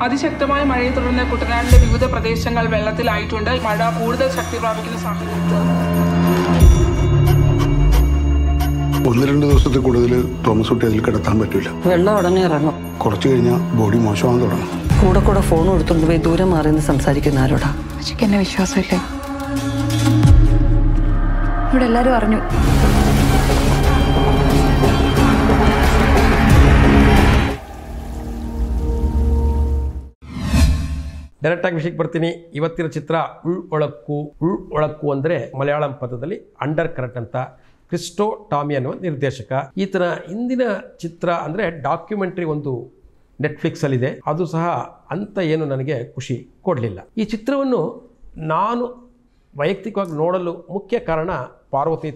അതിശക്തമായ മഴയെ തുടർന്ന് കുട്ടനാടിന്റെ വിവിധ പ്രദേശങ്ങൾ വെള്ളത്തിലായിട്ടുണ്ട്. മഴ കൂടുതൽ ശക്തി പ്രാപിക്കുന്ന സാഹചര്യത്തിൽ 1-2 ദിവസത്തിൽ കൂടുതൽ തോമസ് കുട്ടി അതിൽ കിടത്താൻ പറ്റില്ല. വെള്ളം ഉടനെ ഇറങ്ങും. കുറച്ച് കഴിഞ്ഞാൽ ബോഡി മോശമാകാൻ തുടങ്ങും. കൂടെ ഫോൺ എടുത്തുകൊണ്ട് പോയി ദൂരെ മാറിയെന്ന് സംസാരിക്കുന്ന ആരോടാ? അച്ഛക്ക് എന്നെ വിശ്വാസമില്ലേ? ഇവിടെ എല്ലാവരും അറിഞ്ഞു. ಡೈರೆಕ್ಟಾಗಿ ವಿಷಯಕ್ಕೆ ಬರ್ತೀನಿ. ಇವತ್ತಿನ ಚಿತ್ರ ಉಳೊಳಕ್ಕು ಅಂದರೆ ಮಲಯಾಳಂ ಪದದಲ್ಲಿ ಅಂಡರ್ ಕರೆಂಟ್ ಅಂತ. ಕ್ರಿಸ್ಟೋ ಟಾಮಿ ಅನ್ನುವ ನಿರ್ದೇಶಕ. ಈತನ ಹಿಂದಿನ ಚಿತ್ರ ಅಂದರೆ ಡಾಕ್ಯುಮೆಂಟ್ರಿ ಒಂದು ನೆಟ್ಫ್ಲಿಕ್ಸಲ್ಲಿದೆ. ಅದು ಸಹ ಅಂತ ಏನು ನನಗೆ ಖುಷಿ ಕೊಡಲಿಲ್ಲ. ಈ ಚಿತ್ರವನ್ನು ನಾನು ವೈಯಕ್ತಿಕವಾಗಿ ನೋಡಲು ಮುಖ್ಯ ಕಾರಣ ಪಾರ್ವತಿ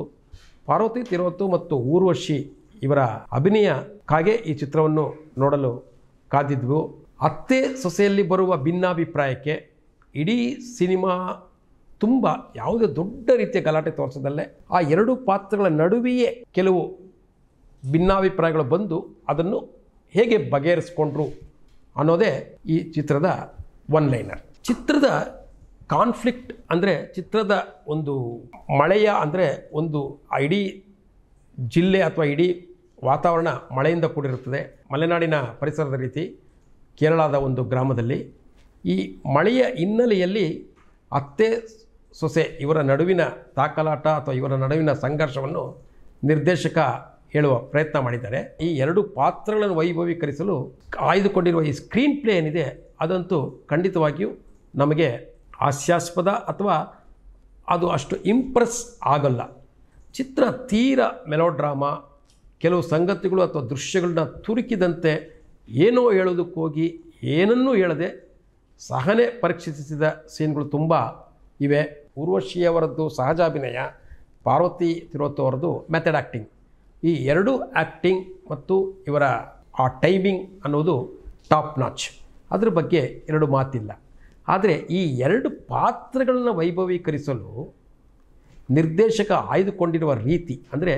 ತಿರುವತ್ತು ಮತ್ತು ಊರ್ವಶಿ ಇವರ ಅಭಿನಯಕ್ಕಾಗಿ ಈ ಚಿತ್ರವನ್ನು ನೋಡಲು ಕಾದಿದ್ವು. ಅತ್ತೆ ಸೊಸೆಯಲ್ಲಿ ಬರುವ ಭಿನ್ನಾಭಿಪ್ರಾಯಕ್ಕೆ ಇಡೀ ಸಿನಿಮಾ ತುಂಬ ಯಾವುದೇ ದೊಡ್ಡ ರೀತಿಯ ಗಲಾಟೆ ತೋರಿಸದಲ್ಲೇ ಆ ಎರಡು ಪಾತ್ರಗಳ ನಡುವೆಯೇ ಕೆಲವು ಭಿನ್ನಾಭಿಪ್ರಾಯಗಳು ಬಂದು ಅದನ್ನು ಹೇಗೆ ಬಗೆಹರಿಸ್ಕೊಂಡ್ರು ಅನ್ನೋದೇ ಈ ಚಿತ್ರದ ಒನ್ ಲೈನರ್. ಚಿತ್ರದ ಕಾನ್ಫ್ಲಿಕ್ಟ್ ಅಂದರೆ ಚಿತ್ರದ ಒಂದು ಮಳೆಯ ಅಂದರೆ ಒಂದು ಇಡೀ ಜಿಲ್ಲೆ ಅಥವಾ ಇಡೀ ವಾತಾವರಣ ಮಳೆಯಿಂದ ಕೂಡಿರುತ್ತದೆ. ಮಲೆನಾಡಿನ ಪರಿಸರದ ರೀತಿ ಕೇರಳದ ಒಂದು ಗ್ರಾಮದಲ್ಲಿ ಈ ಮಳೆಯ ಹಿನ್ನೆಲೆಯಲ್ಲಿ ಅತ್ತೆ ಸೊಸೆ ಇವರ ನಡುವಿನ ತಾಕಲಾಟ ಅಥವಾ ಇವರ ನಡುವಿನ ಸಂಘರ್ಷವನ್ನು ನಿರ್ದೇಶಕ ಹೇಳುವ ಪ್ರಯತ್ನ ಮಾಡಿದ್ದಾರೆ. ಈ ಎರಡು ಪಾತ್ರಗಳನ್ನು ವೈಭವೀಕರಿಸಲು ಆಯ್ದುಕೊಂಡಿರುವ ಈ ಸ್ಕ್ರೀನ್ ಪ್ಲೇ ಏನಿದೆ ಅದಂತೂ ಖಂಡಿತವಾಗಿಯೂ ನಮಗೆ ಹಾಸ್ಯಾಸ್ಪದ ಅಥವಾ ಅದು ಅಷ್ಟು ಇಂಪ್ರೆಸ್ ಆಗಲ್ಲ. ಚಿತ್ರ ತೀರ ಮೆಲೋಡ್ರಾಮಾ, ಕೆಲವು ಸಂಗತಿಗಳು ಅಥವಾ ದೃಶ್ಯಗಳನ್ನ ತುರುಕಿದಂತೆ ಏನೋ ಹೇಳೋದಕ್ಕೋಗಿ ಏನನ್ನೂ ಹೇಳದೆ ಸಹನೆ ಪರೀಕ್ಷಿಸಿದ ಸೀನ್ಗಳು ತುಂಬ ಇವೆ. ಊರ್ವಶಿಯವರದ್ದು ಸಹಜಾಭಿನಯ, ಪಾರ್ವತಿ ತಿರುವತ್ತವರದ್ದು ಮೆಥಡ್ ಆ್ಯಕ್ಟಿಂಗ್, ಈ ಎರಡೂ ಆ್ಯಕ್ಟಿಂಗ್ ಮತ್ತು ಇವರ ಆ ಟೈಮಿಂಗ್ ಅನ್ನೋದು ಟಾಪ್ ನಾಚ್. ಅದ್ರ ಬಗ್ಗೆ ಎರಡು ಮಾತಿಲ್ಲ. ಆದರೆ ಈ ಎರಡು ಪಾತ್ರಗಳನ್ನು ವೈಭವೀಕರಿಸಲು ನಿರ್ದೇಶಕ ಆಯ್ದುಕೊಂಡಿರುವ ರೀತಿ ಅಂದರೆ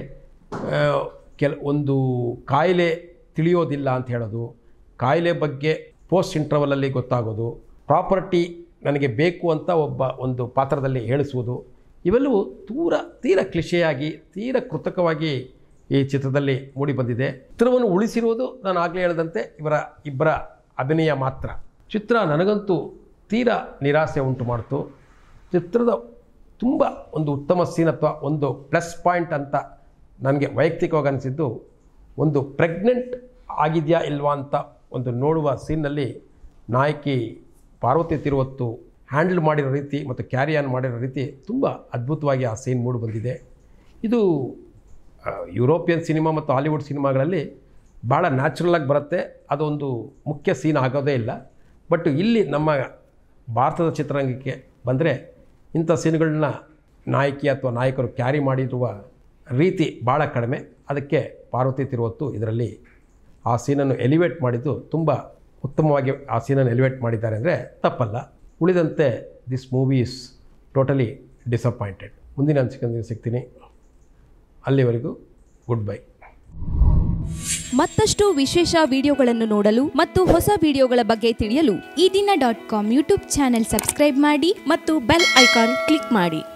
ಒಂದು ಕಾಯಿಲೆ ತಿಳಿಯೋದಿಲ್ಲ ಅಂತ ಹೇಳೋದು, ಕಾಯಿಲೆ ಬಗ್ಗೆ ಪೋಸ್ಟ್ ಇಂಟರ್ವಲಲ್ಲಿ ಗೊತ್ತಾಗೋದು, ಪ್ರಾಪರ್ಟಿ ನನಗೆ ಬೇಕು ಅಂತ ಒಂದು ಪಾತ್ರದಲ್ಲಿ ಹೇಳಿಸುವುದು, ಇವೆಲ್ಲವೂ ತೀರ ಕ್ಲಿಷೆಯಾಗಿ ತೀರ ಕೃತಕವಾಗಿ ಈ ಚಿತ್ರದಲ್ಲಿ ಮೂಡಿಬಂದಿದೆ. ಚಿತ್ರವನ್ನು ಉಳಿಸಿರುವುದು ನಾನು ಆಗಲೇ ಹೇಳಿದಂತೆ ಇಬ್ಬರ ಅಭಿನಯ ಮಾತ್ರ. ಚಿತ್ರ ನನಗಂತೂ ತೀರ ನಿರಾಸೆ ಉಂಟು ಮಾಡಿತು. ಚಿತ್ರದ ತುಂಬ ಒಂದು ಉತ್ತಮ ಸೀನ್ ಅಥವಾ ಒಂದು ಪ್ಲಸ್ ಪಾಯಿಂಟ್ ಅಂತ ನನಗೆ ವೈಯಕ್ತಿಕವಾಗಿ ಅನಿಸಿದ್ದು, ಒಂದು ಪ್ರೆಗ್ನೆಂಟ್ ಆಗಿದೆಯಾ ಇಲ್ವಾ ಅಂತ ಒಂದು ನೋಡುವ ಸೀನ್ನಲ್ಲಿ ನಾಯಕಿ ಪಾರ್ವತಿ ತಿರುವತ್ತು ಹ್ಯಾಂಡಲ್ ಮಾಡಿರೋ ರೀತಿ ಮತ್ತು ಕ್ಯಾರಿ ಆನ್ ಮಾಡಿರೋ ರೀತಿ ತುಂಬ ಅದ್ಭುತವಾಗಿ ಆ ಸೀನ್ ಮೂಡಿ ಬಂದಿದೆ. ಇದು ಯುರೋಪಿಯನ್ ಸಿನಿಮಾ ಮತ್ತು ಹಾಲಿವುಡ್ ಸಿನಿಮಾಗಳಲ್ಲಿ ಭಾಳ ನ್ಯಾಚುರಲಾಗಿ ಬರುತ್ತೆ, ಅದೊಂದು ಮುಖ್ಯ ಸೀನ್ ಆಗೋದೇ ಇಲ್ಲ. ಬಟ್ ಇಲ್ಲಿ ನಮ್ಮ ಭಾರತದ ಚಿತ್ರರಂಗಕ್ಕೆ ಬಂದರೆ ಇಂಥ ಸೀನ್ಗಳನ್ನ ನಾಯಕಿ ಅಥವಾ ನಾಯಕರು ಕ್ಯಾರಿ ಮಾಡಿರುವ ರೀತಿ ಭಾಳ ಕಡಿಮೆ. ಅದಕ್ಕೆ ಪಾರ್ವತಿ ತಿರುವತ್ತು ಇದರಲ್ಲಿ ಆ ಸೀನನ್ನು ಎಲಿವೇಟ್ ಮಾಡಿದ್ದು ತುಂಬ ಉತ್ತಮವಾಗಿ ಆ ಸೀನನ್ನು ಎಲಿವೇಟ್ ಮಾಡಿದ್ದಾರೆ ಅಂದರೆ ತಪ್ಪಲ್ಲ. ಉಳಿದಂತೆ this movie is totally disappointed. ಮುಂದಿನ ಅನಿಸಿಕೆಯೊಂದಿಗೆ ಸಿಗ್ತೀನಿ. ಅಲ್ಲಿವರೆಗೂ ಗುಡ್ ಬೈ. ಮತ್ತಷ್ಟು ವಿಶೇಷ ವಿಡಿಯೋಗಳನ್ನು ನೋಡಲು ಮತ್ತು ಹೊಸ ವಿಡಿಯೋಗಳ ಬಗ್ಗೆ ತಿಳಿಯಲು eDina.com ಯೂಟ್ಯೂಬ್ ಚಾನೆಲ್ ಸಬ್ಸ್ಕ್ರೈಬ್ ಮಾಡಿ ಮತ್ತು ಬೆಲ್ ಐಕಾನ್ ಕ್ಲಿಕ್ ಮಾಡಿ.